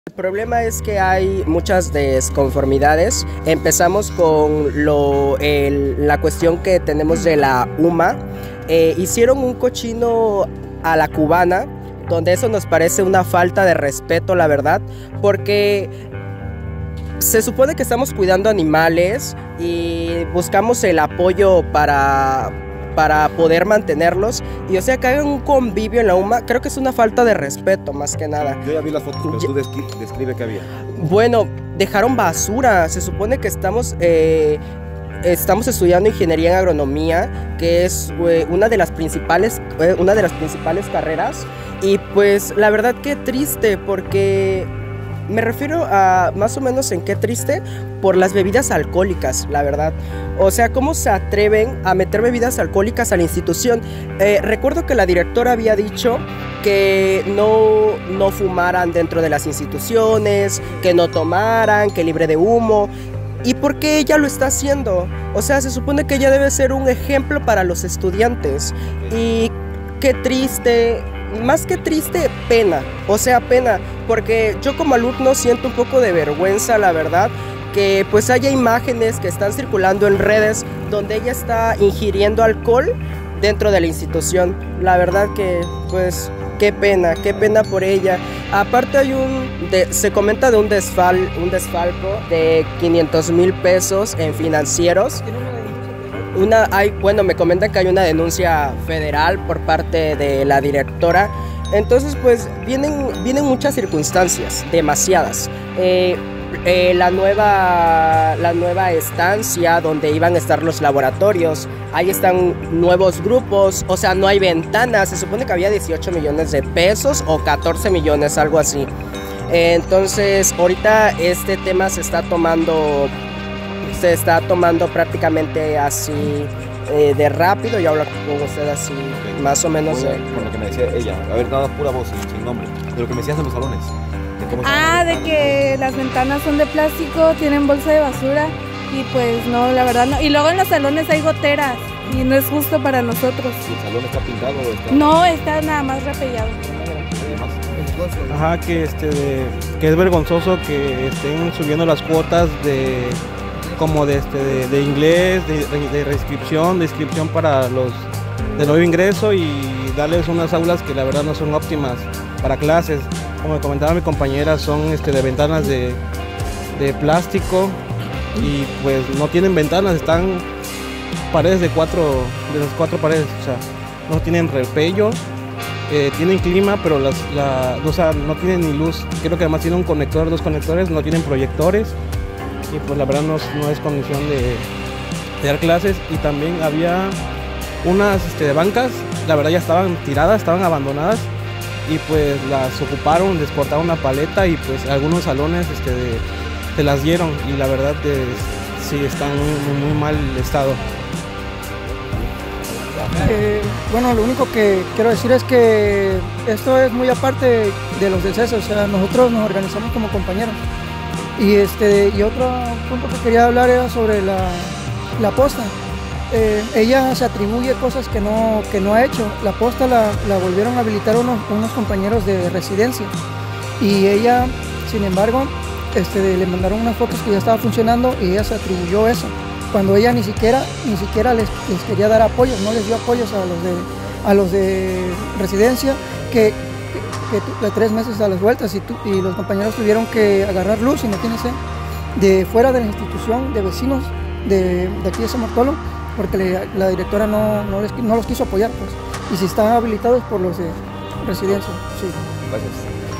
El problema es que hay muchas desconformidades. Empezamos con la cuestión que tenemos de la UMA. Hicieron un cochino a la cubana, donde eso nos parece una falta de respeto, la verdad, porque se supone que estamos cuidando animales y buscamos el apoyo para poder mantenerlos, y o sea, que hagan un convivio en la UMA, creo que es una falta de respeto más que nada. Yo ya vi las fotos, pero tú describe qué había. Bueno, dejaron basura. Se supone que estamos estudiando ingeniería en agronomía, que es una de las principales carreras, y pues la verdad que triste, porque me refiero a más o menos en qué triste por las bebidas alcohólicas, la verdad. O sea, ¿cómo se atreven a meter bebidas alcohólicas a la institución? Recuerdo que la directora había dicho que no fumaran dentro de las instituciones, que no tomaran, que libre de humo. ¿Y por qué ella lo está haciendo? O sea, se supone que ella debe ser un ejemplo para los estudiantes. Y qué triste. Más que triste, pena, o sea, pena, porque yo como alumno siento un poco de vergüenza, la verdad, que pues haya imágenes que están circulando en redes donde ella está ingiriendo alcohol dentro de la institución. La verdad que pues qué pena por ella. Aparte se comenta de un desfalco de 500,000 pesos en financieros. Bueno, me comentan que hay una denuncia federal por parte de la directora. Entonces, pues, vienen muchas circunstancias, demasiadas. La nueva estancia donde iban a estar los laboratorios, ahí están nuevos grupos, o sea, no hay ventanas. Se supone que había 18 millones de pesos o 14 millones, algo así. Entonces, ahorita este tema se está tomando prácticamente así de rápido. Yo hablo con usted así, más o menos. Con lo que me decía ella, a ver, nada, pura voz, sin nombre, de lo que me decías en los salones. De que las ventanas son de plástico, tienen bolsa de basura, y pues no, la verdad no. Y luego en los salones hay goteras y no es justo para nosotros. ¿Y el salón está pintado o está? No, está nada más repellado. Ajá, que es vergonzoso que estén subiendo las cuotas de inglés, de inscripción para los de nuevo ingreso, y darles unas aulas que la verdad no son óptimas para clases. Como comentaba mi compañera, son de ventanas de plástico, y pues no tienen ventanas, están paredes de las cuatro paredes, o sea, no tienen repello, tienen clima, pero no tienen ni luz. Creo que además tienen dos conectores, no tienen proyectores, y pues la verdad no es condición de dar clases. Y también había unas bancas, la verdad ya estaban tiradas, estaban abandonadas, y pues las ocuparon, les cortaron una paleta, y pues algunos salones se las dieron, y la verdad sí están en muy mal estado. Bueno, lo único que quiero decir es que esto es muy aparte de los decesos. O sea, nosotros nos organizamos como compañeros. Y otro punto que quería hablar era sobre la posta. Ella se atribuye cosas que no ha hecho. La posta la volvieron a habilitar unos compañeros de residencia, y ella, sin embargo, le mandaron unas fotos que ya estaba funcionando, y ella se atribuyó eso, cuando ella ni siquiera les quería dar apoyos, no les dio apoyos a los de residencia, que de 3 meses a las vueltas, y los compañeros tuvieron que agarrar luz, imagínense, de fuera de la institución, de vecinos de aquí de San Bartolo, porque la directora no los quiso apoyar, pues. Y si están habilitados por los de residencia. Sí. Gracias.